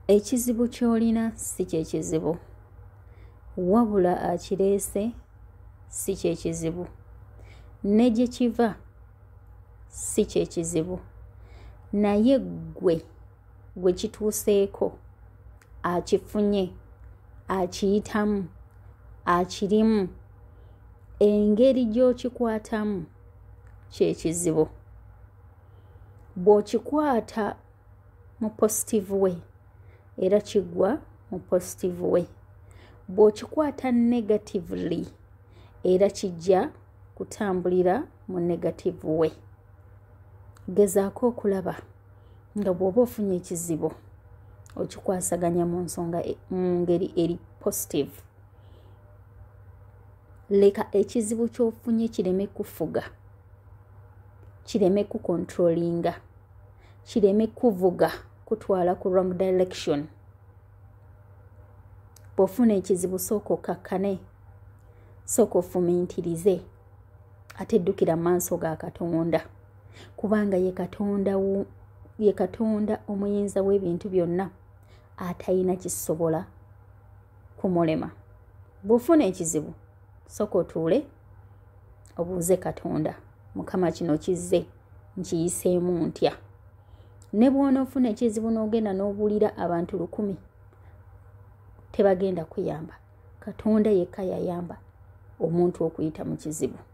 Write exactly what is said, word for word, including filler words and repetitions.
ekizibu ky'olina si kyekizibu, wabula akireese si kyekizibu, ne gye kiva si kyekizibu, naye gwe gwe kituuseeko akifunye akiyitamu akirimu engeri gy'okikwatamu kyekizibu. Bw'okikwata mu positive way era kigwa mu positive way, bw'okikwata negatively era kijja kutambulira mu negative way. Gezaako okulaba nga bw'oba ofunye ekizibu okikwasaganya mu nsonga mu ngeri eri positive. Leka ekizibu ky'ofunye kireme kufuga, kireme kukontrolinga, kireme kuvuga kutwala ku wrong direction. Bw'ofuna ekizibu sooka okkakkane, sooka ofumiitirize, ate eddukira mu maaso ga Katonda, kubanga ye Katonda ye Katonda omuyinza w'ebintu byonna, atalina kisobola kumulema. Bw'ofuna ekizibu sooka otuule obuuze Katonda, Mukama kino kizze nkiyiseemu ntya? Ne bw'onoofuna ekizibu n'ogenda n'obuulira abantu lukumi, tebagenda kuyamba. Katonda yekka yayamba omuntu okuyita mu kizibu.